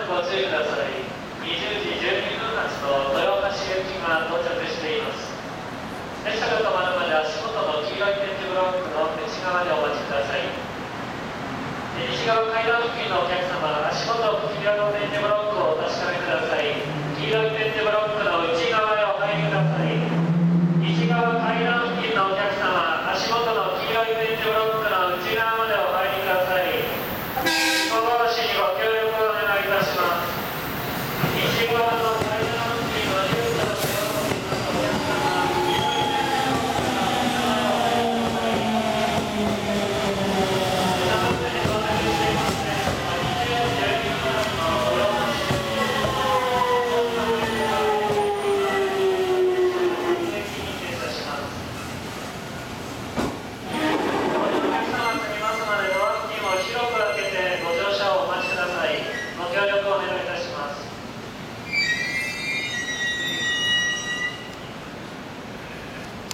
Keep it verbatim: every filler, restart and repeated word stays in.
ご注意ください。にじゅうじじゅうにふん発の豊橋行きが到着しています。列車が止まるまで足元の黄色い点字ブロックの内側でお待ちください。西側階段付近のお客様、足元黄色の点字ブロックをお確かめください。黄色い点字ブロックの内側へお入りください。西側階段付近のお客様、足元の黄色い点字ブロック